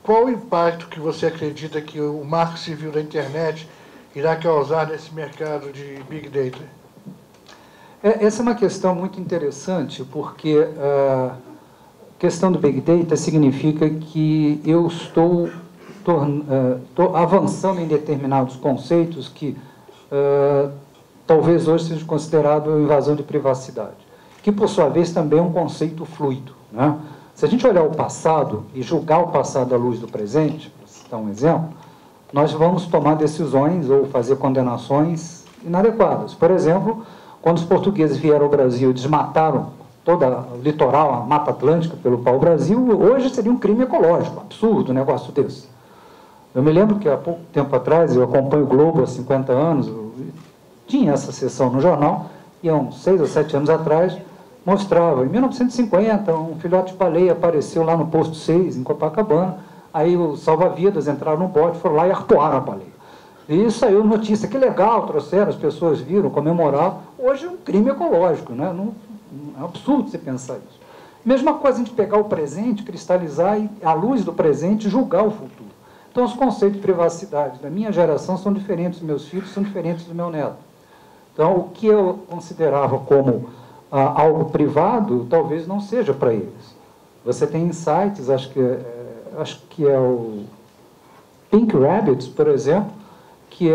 qual o impacto que você acredita que o Marco Civil da internet irá causar nesse mercado de Big Data? Essa é uma questão muito interessante, porque a questão do Big Data significa que eu estou avançando em determinados conceitos que talvez hoje seja considerado invasão de privacidade, que, por sua vez, também é um conceito fluido, né? Se a gente olhar o passado e julgar o passado à luz do presente, para citar um exemplo, nós vamos tomar decisões ou fazer condenações inadequadas. Por exemplo, quando os portugueses vieram ao Brasil e desmataram toda o litoral, a Mata Atlântica, pelo pau-brasil, hoje seria um crime ecológico, absurdo um negócio desse. Eu me lembro que há pouco tempo atrás, eu acompanho o Globo há 50 anos, tinha essa sessão no jornal, e há uns 6 ou 7 anos atrás, mostrava, em 1950, um filhote de baleia apareceu lá no posto 6, em Copacabana, aí os salva-vidas entraram no bote, foram lá e arpoaram a baleia. E saiu notícia, que legal, trouxeram, as pessoas viram, comemoraram. Hoje é um crime ecológico, né? Não, é um absurdo você pensar isso. Mesma coisa a gente pegar o presente, cristalizar e, à luz do presente, julgar o futuro. Então, os conceitos de privacidade da minha geração são diferentes dos meus filhos, são diferentes do meu neto. Então, o que eu considerava como algo privado, talvez não seja para eles. Você tem insights, acho que é o Pink Rabbits, por exemplo, que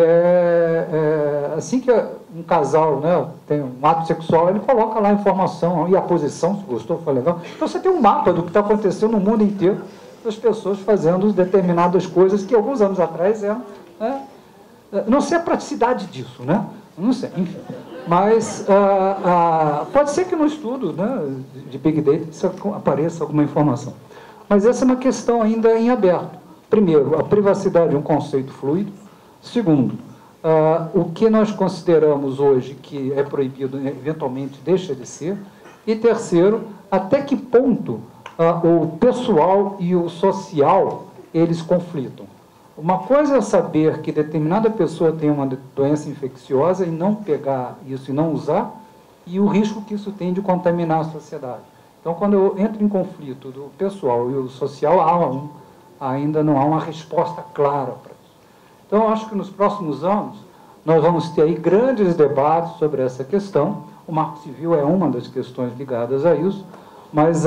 assim que um casal, né, tem um ato sexual, ele coloca lá a informação e a posição, se gostou, foi legal. Então você tem um mapa do que está acontecendo no mundo inteiro, das pessoas fazendo determinadas coisas que alguns anos atrás eram... Né, não sei a praticidade disso, né? Não sei, enfim. Mas pode ser que no estudo, né, de Big Data apareça alguma informação. Mas essa é uma questão ainda em aberto. Primeiro, a privacidade é um conceito fluido. Segundo, o que nós consideramos hoje que é proibido, eventualmente deixa de ser. E terceiro, até que ponto o pessoal e o social, eles conflitam. Uma coisa é saber que determinada pessoa tem uma doença infecciosa e não pegar isso e não usar, e o risco que isso tem de contaminar a sociedade. Então, quando eu entro em conflito do pessoal e o social, ainda não há uma resposta clara para isso. Então, eu acho que nos próximos anos, nós vamos ter aí grandes debates sobre essa questão. O Marco Civil é uma das questões ligadas a isso, mas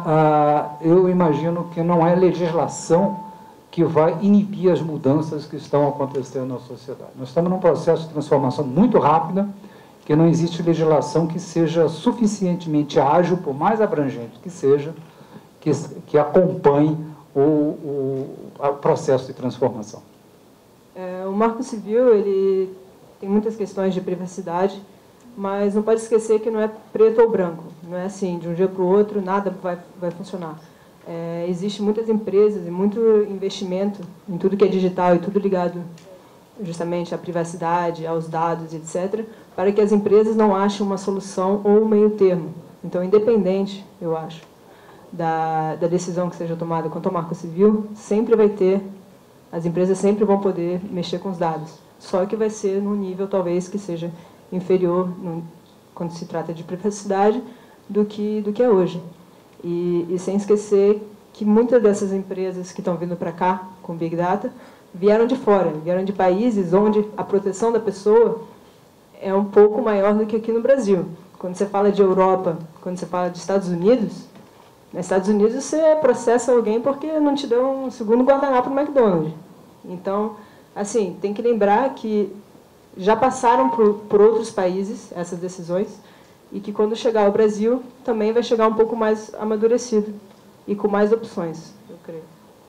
eu imagino que não é legislação que vai inibir as mudanças que estão acontecendo na sociedade. Nós estamos num processo de transformação muito rápida, que não existe legislação que seja suficientemente ágil, por mais abrangente que seja, que acompanhe o processo de transformação. O Marco Civil, ele tem muitas questões de privacidade, mas não pode esquecer que não é preto ou branco. Não é assim, de um dia para o outro, nada vai funcionar. Existem muitas empresas e muito investimento em tudo que é digital e tudo ligado justamente à privacidade, aos dados, etc., para que as empresas não achem uma solução ou um meio termo. Então, independente, eu acho, da decisão que seja tomada quanto ao Marco Civil, sempre vai ter, as empresas sempre vão poder mexer com os dados. Só que vai ser num nível, talvez, que seja inferior, quando se trata de privacidade, do que é hoje. E sem esquecer que muitas dessas empresas que estão vindo para cá com Big Data vieram de fora, vieram de países onde a proteção da pessoa é um pouco maior do que aqui no Brasil. Quando você fala de Europa, quando você fala de Estados Unidos, nos Estados Unidos você processa alguém porque não te deu um segundo guardanapo no McDonald's. Então, assim, tem que lembrar que já passaram por outros países essas decisões, e que quando chegar ao Brasil também vai chegar um pouco mais amadurecido e com mais opções.